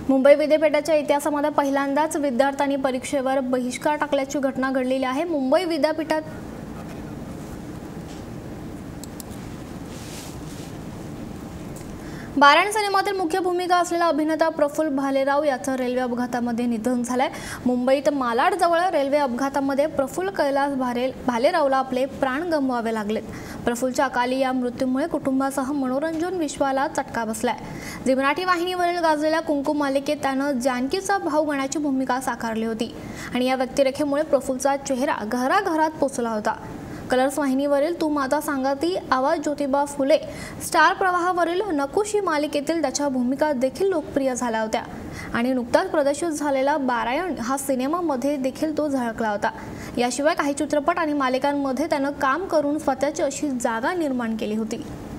मुंबई विद्यापीठाच्या इतिहासामध्ये पहिल्यांदाच विद्यार्थ्यांनी परीक्षेवर बहिष्कार टाकल्याची घटना घडलेली आहे। मुंबई विद्यापीठात बाराणी सिनेमातील मुख्य भूमिका असलेला अभिनेता प्रफुल्ल भालेराव याचं रेल्वे अपघातामध्ये निधन झालंय। मुंबईत मालाड जवळ रेल्वे अपघातामध्ये प्रफुल्ल कैलास भालेरावला आपले प्राण गमवावे लागलेत। प्रफुल्लच्या अकाली या मृत्यूमुळे कुटुंबासह मनोरंजन विश्वाला चटका बसलाय। झी मराठी वाहिनीवरील गाजलेल्या कुंकू मालिकेत त्यानं जानकीचा भाऊ गणाची भूमिका साकारली होती आणि या व्यक्तिरेखेमुळे प्रफुल्लचा चेहरा घराघरात पोचला होता। कलर्स वाहिनीवरील तू माता सांगती, आवाज ज्योतिबा फुले, स्टार प्रवाहावरील नकुशी मालिकेतील त्याच्या भूमिका देखील लोकप्रिय झाल्या होत्या आणि नुकताच प्रदर्शित झालेला बारायण हा सिनेमामध्ये देखील तो झळकला होता। याशिवाय काही चित्रपट आणि मालिकांमध्ये त्यानं काम करून स्वतःची अशी जागा निर्माण केली होती।